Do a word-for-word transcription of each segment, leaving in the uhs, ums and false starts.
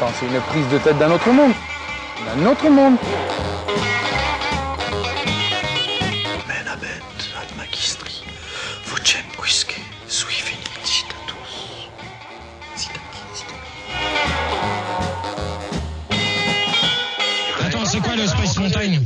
c'est une prise de tête d'un autre monde. D'un autre monde. Menabet ad magistri, vocem quisque sui finit citatus. Citaki, citaki. Attends, c'est quoi le Space Mountain?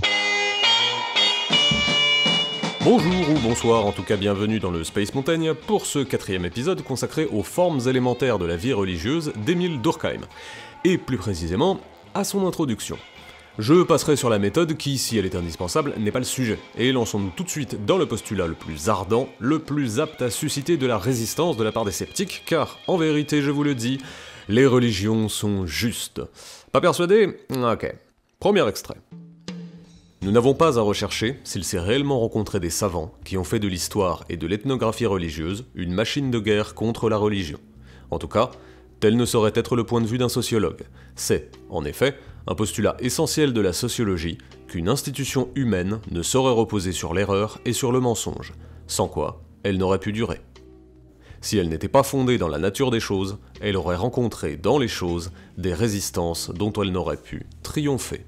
Bonjour ou bonsoir, en tout cas bienvenue dans le Space Mountain pour ce quatrième épisode consacré aux formes élémentaires de la vie religieuse d'Émile Durkheim, et plus précisément à son introduction. Je passerai sur la méthode qui, si elle est indispensable, n'est pas le sujet, et lançons-nous tout de suite dans le postulat le plus ardent, le plus apte à susciter de la résistance de la part des sceptiques, car, en vérité, je vous le dis, les religions sont justes. Pas persuadé? Ok. Premier extrait. Nous n'avons pas à rechercher s'il s'est réellement rencontré des savants qui ont fait de l'histoire et de l'ethnographie religieuse une machine de guerre contre la religion. En tout cas, tel ne saurait être le point de vue d'un sociologue. C'est, en effet, un postulat essentiel de la sociologie qu'une institution humaine ne saurait reposer sur l'erreur et sur le mensonge, sans quoi elle n'aurait pu durer. Si elle n'était pas fondée dans la nature des choses, elle aurait rencontré dans les choses des résistances dont elle n'aurait pu triompher.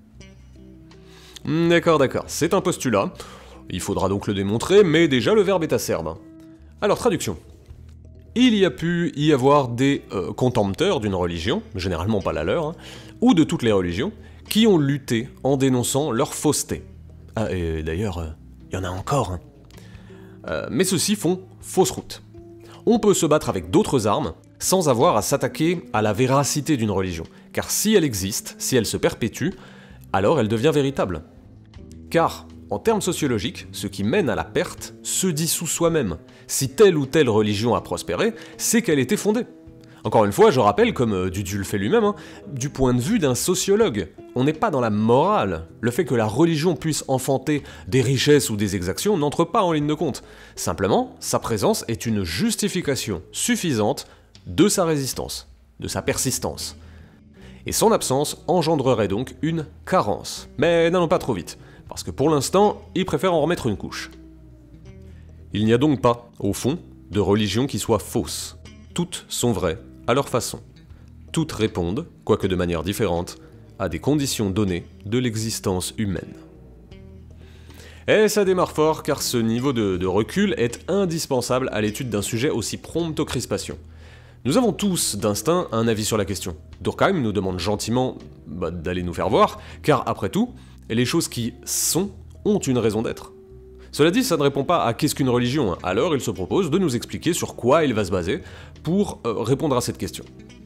D'accord, d'accord, c'est un postulat. Il faudra donc le démontrer, mais déjà le verbe est acerbe. Alors, traduction. Il y a pu y avoir des euh, contempteurs d'une religion, généralement pas la leur, hein, ou de toutes les religions, qui ont lutté en dénonçant leur fausseté. Ah, et d'ailleurs, il euh, y en a encore. Hein. Euh, mais ceux-ci font fausse route. On peut se battre avec d'autres armes, sans avoir à s'attaquer à la véracité d'une religion, car si elle existe, si elle se perpétue, alors elle devient véritable. Car, en termes sociologiques, ce qui mène à la perte se dissout soi-même. Si telle ou telle religion a prospéré, c'est qu'elle était fondée. Encore une fois, je rappelle, comme euh, Dudu le fait lui-même, hein, du point de vue d'un sociologue, on n'est pas dans la morale. Le fait que la religion puisse enfanter des richesses ou des exactions n'entre pas en ligne de compte. Simplement, sa présence est une justification suffisante de sa résistance, de sa persistance. Et son absence engendrerait donc une carence. Mais n'allons pas trop vite, parce que pour l'instant, il préfère en remettre une couche. Il n'y a donc pas, au fond, de religion qui soit fausse. Toutes sont vraies, à leur façon. Toutes répondent, quoique de manière différente, à des conditions données de l'existence humaine. Et ça démarre fort, car ce niveau de, de recul est indispensable à l'étude d'un sujet aussi prompt aux crispations. Nous avons tous, d'instinct, un avis sur la question. Durkheim nous demande gentiment bah, d'aller nous faire voir, car après tout, les choses qui sont ont une raison d'être. Cela dit, ça ne répond pas à qu'est-ce qu'une religion, hein. Alors il se propose de nous expliquer sur quoi il va se baser pour euh, répondre à cette question.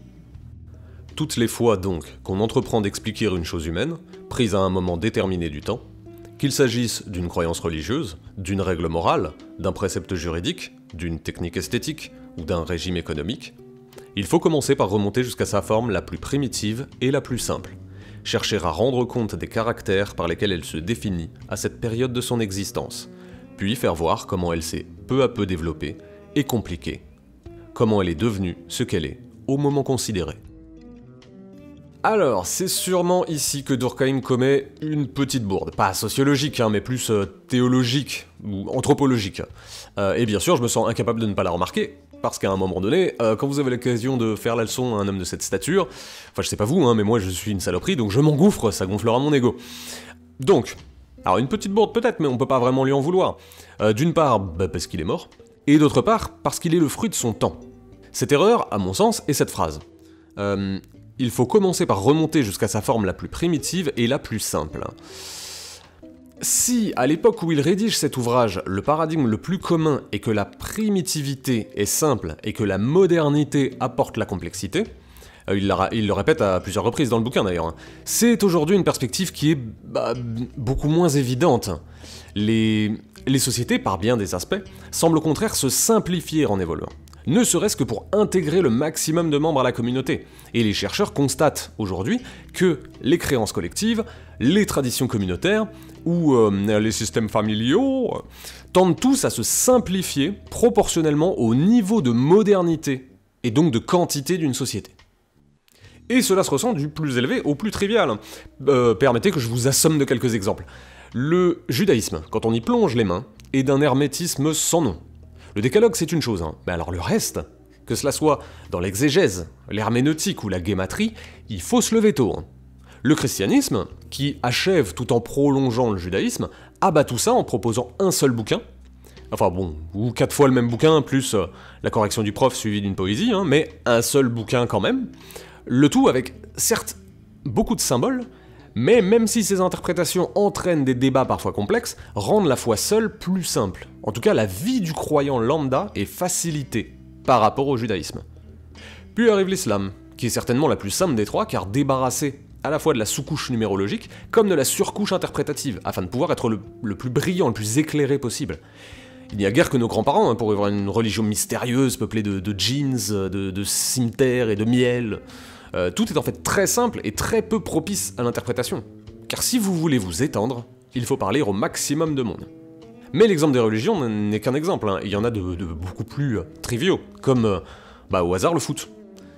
Toutes les fois donc qu'on entreprend d'expliquer une chose humaine, prise à un moment déterminé du temps, qu'il s'agisse d'une croyance religieuse, d'une règle morale, d'un précepte juridique, d'une technique esthétique ou d'un régime économique, il faut commencer par remonter jusqu'à sa forme la plus primitive et la plus simple, chercher à rendre compte des caractères par lesquels elle se définit à cette période de son existence, puis faire voir comment elle s'est peu à peu développée et compliquée, comment elle est devenue ce qu'elle est au moment considéré. Alors, c'est sûrement ici que Durkheim commet une petite bourde, pas sociologique, hein, mais plus euh, théologique ou anthropologique. Euh, et bien sûr, je me sens incapable de ne pas la remarquer, parce qu'à un moment donné, euh, quand vous avez l'occasion de faire la leçon à un homme de cette stature, enfin je sais pas vous, hein, mais moi je suis une saloperie, donc je m'engouffre, ça gonflera mon ego. Donc, alors une petite bourde peut-être, mais on peut pas vraiment lui en vouloir. Euh, D'une part, bah, parce qu'il est mort, et d'autre part, parce qu'il est le fruit de son temps. Cette erreur, à mon sens, est cette phrase. Euh, il faut commencer par remonter jusqu'à sa forme la plus primitive et la plus simple. Si, à l'époque où il rédige cet ouvrage, le paradigme le plus commun est que la primitivité est simple et que la modernité apporte la complexité, euh, il, la, il le répète à plusieurs reprises dans le bouquin d'ailleurs, hein, c'est aujourd'hui une perspective qui est bah, beaucoup moins évidente. Les, les sociétés, par bien des aspects, semblent au contraire se simplifier en évoluant, ne serait-ce que pour intégrer le maximum de membres à la communauté. Et les chercheurs constatent aujourd'hui que les créances collectives, les traditions communautaires, ou euh, les systèmes familiaux, euh, tendent tous à se simplifier proportionnellement au niveau de modernité, et donc de quantité d'une société. Et cela se ressent du plus élevé au plus trivial. Euh, permettez que je vous assomme de quelques exemples. Le judaïsme, quand on y plonge les mains, est d'un hermétisme sans nom. Le décalogue c'est une chose, hein, mais alors le reste, que cela soit dans l'exégèse, l'herméneutique ou la guématrie, il faut se lever tôt. Hein. Le christianisme, qui achève tout en prolongeant le judaïsme, abat tout ça en proposant un seul bouquin, enfin bon, ou quatre fois le même bouquin, plus euh, la correction du prof suivie d'une poésie, hein, mais un seul bouquin quand même, le tout avec, certes, beaucoup de symboles, mais même si ces interprétations entraînent des débats parfois complexes, rendent la foi seule plus simple. En tout cas, la vie du croyant lambda est facilitée par rapport au judaïsme. Puis arrive l'islam, qui est certainement la plus simple des trois, car débarrassée à la fois de la sous-couche numérologique, comme de la surcouche interprétative, afin de pouvoir être le, le plus brillant, le plus éclairé possible. Il n'y a guère que nos grands-parents hein, pour avoir une religion mystérieuse, peuplée de, de jeans, de, de cimetières et de miel. Euh, tout est en fait très simple et très peu propice à l'interprétation. Car si vous voulez vous étendre, il faut parler au maximum de monde. Mais l'exemple des religions n'est qu'un exemple, hein. Il y en a de, de beaucoup plus euh, triviaux, comme euh, bah, au hasard le foot.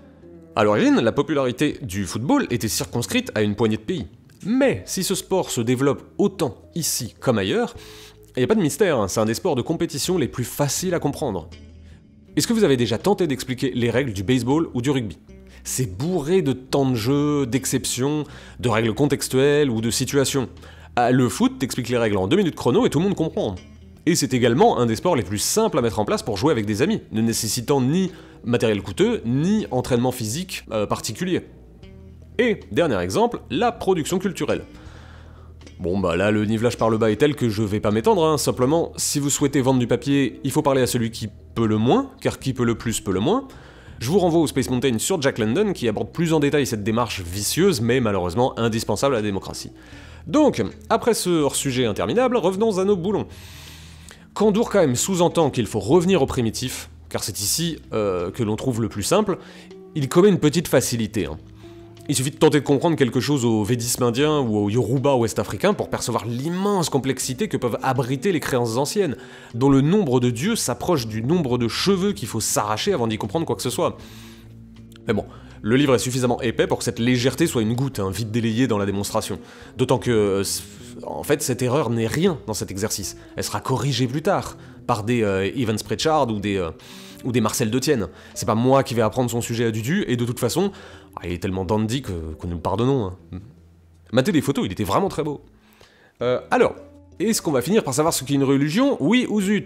À l'origine, la popularité du football était circonscrite à une poignée de pays. Mais si ce sport se développe autant ici comme ailleurs, il n'y a pas de mystère, hein, c'est un des sports de compétition les plus faciles à comprendre. Est-ce que vous avez déjà tenté d'expliquer les règles du baseball ou du rugby? C'est bourré de temps de jeu, d'exceptions, de règles contextuelles ou de situations. Ah, le foot t'explique les règles en deux minutes chrono et tout le monde comprend. Et c'est également un des sports les plus simples à mettre en place pour jouer avec des amis, ne nécessitant ni matériel coûteux, ni entraînement physique euh, particulier. Et, dernier exemple, la production culturelle. Bon bah là, le nivelage par le bas est tel que je vais pas m'étendre, hein. Simplement, si vous souhaitez vendre du papier, il faut parler à celui qui peut le moins, car qui peut le plus peut le moins. Je vous renvoie au Space Mountain sur Jack London, qui aborde plus en détail cette démarche vicieuse, mais malheureusement indispensable à la démocratie. Donc, après ce hors-sujet interminable, revenons à nos boulons. Quand Durkheim sous-entend qu'il faut revenir au primitif, car c'est ici euh, que l'on trouve le plus simple, il commet une petite facilité. Hein. Il suffit de tenter de comprendre quelque chose au védisme indien ou au Yoruba ouest-africain pour percevoir l'immense complexité que peuvent abriter les créances anciennes, dont le nombre de dieux s'approche du nombre de cheveux qu'il faut s'arracher avant d'y comprendre quoi que ce soit. Mais bon, le livre est suffisamment épais pour que cette légèreté soit une goutte, hein, vite délayée dans la démonstration. D'autant que, en fait, cette erreur n'est rien dans cet exercice. Elle sera corrigée plus tard, par des euh, Evans Pritchard ou des, euh, ou des Marcel Detienne. C'est pas moi qui vais apprendre son sujet à Dudu, et de toute façon, ah, il est tellement dandy que, que nous le pardonnons. Hein. Matez des photos, il était vraiment très beau. Euh, alors, est-ce qu'on va finir par savoir ce qu'est une religion, oui ou zut?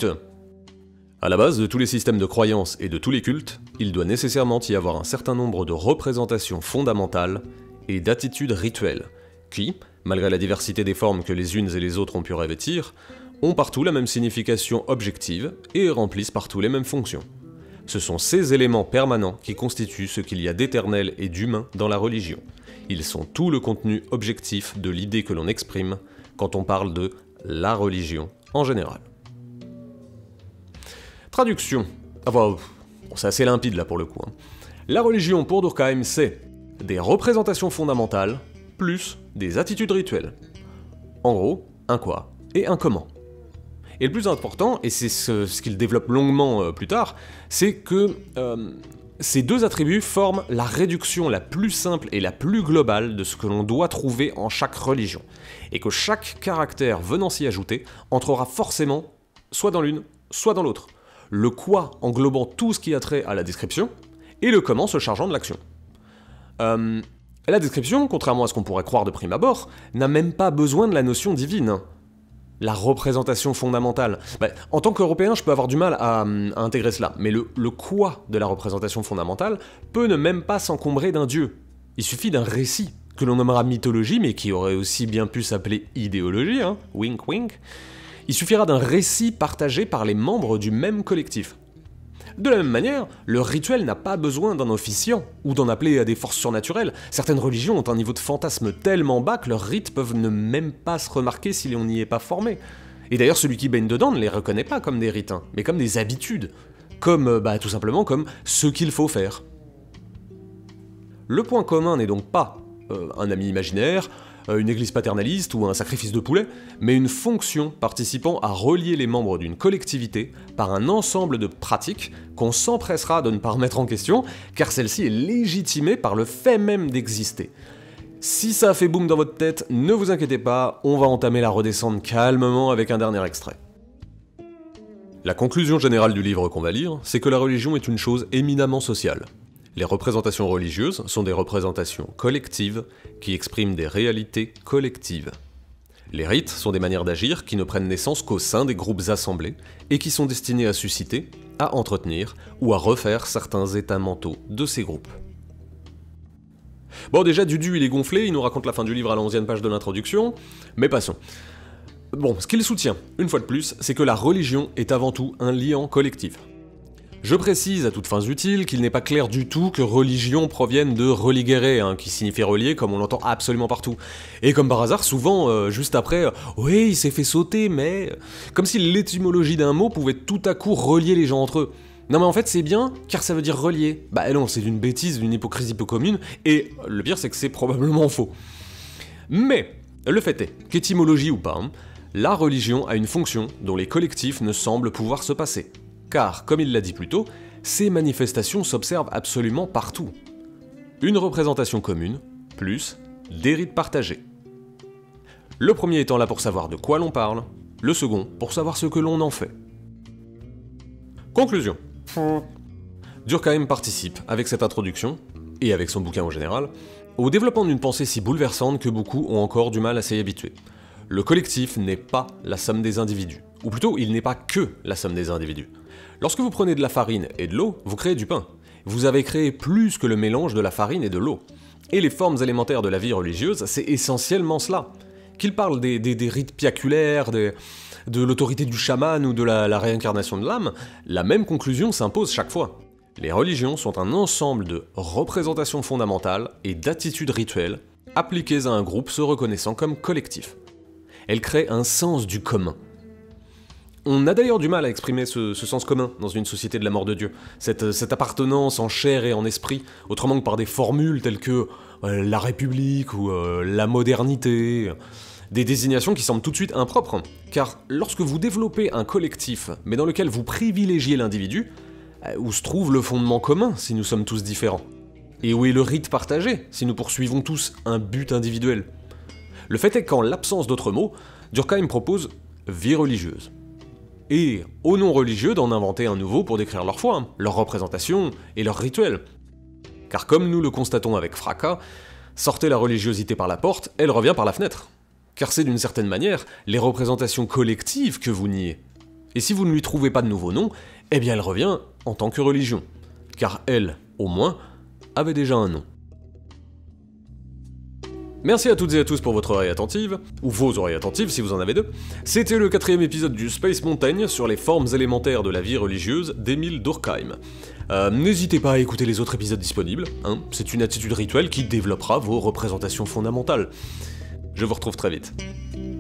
À la base de tous les systèmes de croyances et de tous les cultes, il doit nécessairement y avoir un certain nombre de représentations fondamentales et d'attitudes rituelles, qui, malgré la diversité des formes que les unes et les autres ont pu revêtir, ont partout la même signification objective et remplissent partout les mêmes fonctions. Ce sont ces éléments permanents qui constituent ce qu'il y a d'éternel et d'humain dans la religion. Ils sont tout le contenu objectif de l'idée que l'on exprime quand on parle de la religion en général. Traduction. Enfin, c'est assez limpide là pour le coup. Hein. La religion pour Durkheim, c'est des représentations fondamentales plus des attitudes rituelles. En gros, un quoi et un comment. Et le plus important, et c'est ce, ce qu'il développe longuement euh, plus tard, c'est que euh, ces deux attributs forment la réduction la plus simple et la plus globale de ce que l'on doit trouver en chaque religion, et que chaque caractère venant s'y ajouter entrera forcément soit dans l'une, soit dans l'autre. Le quoi englobant tout ce qui a trait à la description, et le comment se chargeant de l'action. Euh, la description, contrairement à ce qu'on pourrait croire de prime abord, n'a même pas besoin de la notion divine. La représentation fondamentale. Bah, en tant qu'Européen, je peux avoir du mal à, à intégrer cela, mais le, le quoi de la représentation fondamentale peut ne même pas s'encombrer d'un dieu. Il suffit d'un récit, que l'on nommera mythologie, mais qui aurait aussi bien pu s'appeler idéologie, hein, wink wink. Il suffira d'un récit partagé par les membres du même collectif. De la même manière, le rituel n'a pas besoin d'un officiant, ou d'en appeler à des forces surnaturelles. Certaines religions ont un niveau de fantasme tellement bas que leurs rites peuvent ne même pas se remarquer si on n'y est pas formé. Et d'ailleurs, celui qui baigne dedans ne les reconnaît pas comme des rites, hein, mais comme des habitudes. Comme, bah, tout simplement comme ce qu'il faut faire. Le point commun n'est donc pas euh, un ami imaginaire, une église paternaliste ou un sacrifice de poulet, mais une fonction participant à relier les membres d'une collectivité par un ensemble de pratiques qu'on s'empressera de ne pas remettre en question, car celle-ci est légitimée par le fait même d'exister. Si ça fait boum dans votre tête, ne vous inquiétez pas, on va entamer la redescente calmement avec un dernier extrait. La conclusion générale du livre qu'on va lire, c'est que la religion est une chose éminemment sociale. Les représentations religieuses sont des représentations collectives qui expriment des réalités collectives. Les rites sont des manières d'agir qui ne prennent naissance qu'au sein des groupes assemblés et qui sont destinés à susciter, à entretenir ou à refaire certains états mentaux de ces groupes. Bon, déjà, Dudu, il est gonflé, il nous raconte la fin du livre à l'onzième page de l'introduction, mais passons. Bon, ce qu'il soutient, une fois de plus, c'est que la religion est avant tout un liant collectif. Je précise à toutes fins utiles qu'il n'est pas clair du tout que religion provienne de religere, hein, qui signifie relier comme on l'entend absolument partout. Et comme par hasard, souvent, euh, juste après, euh, oui, il s'est fait sauter, mais... Comme si l'étymologie d'un mot pouvait tout à coup relier les gens entre eux. Non mais en fait c'est bien, car ça veut dire relier. Bah non, c'est une bêtise, une hypocrisie peu commune, et le pire c'est que c'est probablement faux. Mais, le fait est, qu'étymologie ou pas, hein, la religion a une fonction dont les collectifs ne semblent pouvoir se passer. Car, comme il l'a dit plus tôt, ces manifestations s'observent absolument partout. Une représentation commune, plus des rites partagés. Le premier étant là pour savoir de quoi l'on parle, le second pour savoir ce que l'on en fait. Conclusion. Durkheim participe, avec cette introduction, et avec son bouquin en général, au développement d'une pensée si bouleversante que beaucoup ont encore du mal à s'y habituer. Le collectif n'est pas la somme des individus. Ou plutôt, il n'est pas que la somme des individus. Lorsque vous prenez de la farine et de l'eau, vous créez du pain. Vous avez créé plus que le mélange de la farine et de l'eau. Et les formes élémentaires de la vie religieuse, c'est essentiellement cela. Qu'il parle des, des, des rites piaculaires, des, de l'autorité du chaman ou de la, la réincarnation de l'âme, la même conclusion s'impose chaque fois. Les religions sont un ensemble de représentations fondamentales et d'attitudes rituelles appliquées à un groupe se reconnaissant comme collectif. Elles créent un sens du commun. On a d'ailleurs du mal à exprimer ce, ce sens commun dans une société de la mort de Dieu, cette, cette appartenance en chair et en esprit, autrement que par des formules telles que euh, la République ou euh, la modernité, des désignations qui semblent tout de suite impropres, car lorsque vous développez un collectif, mais dans lequel vous privilégiez l'individu, euh, où se trouve le fondement commun si nous sommes tous différents? Et où est le rite partagé si nous poursuivons tous un but individuel? Le fait est qu'en l'absence d'autres mots, Durkheim propose vie religieuse. Et aux non-religieux d'en inventer un nouveau pour décrire leur foi, leur représentation et leur rituel. Car comme nous le constatons avec fracas, sortez la religiosité par la porte, elle revient par la fenêtre. Car c'est d'une certaine manière les représentations collectives que vous niez. Et si vous ne lui trouvez pas de nouveau nom, eh bien elle revient en tant que religion. Car elle, au moins, avait déjà un nom. Merci à toutes et à tous pour votre oreille attentive, ou vos oreilles attentives si vous en avez deux. C'était le quatrième épisode du Space Mountain sur les formes élémentaires de la vie religieuse d'Émile Durkheim. Euh, N'hésitez pas à écouter les autres épisodes disponibles, hein, c'est une attitude rituelle qui développera vos représentations fondamentales. Je vous retrouve très vite.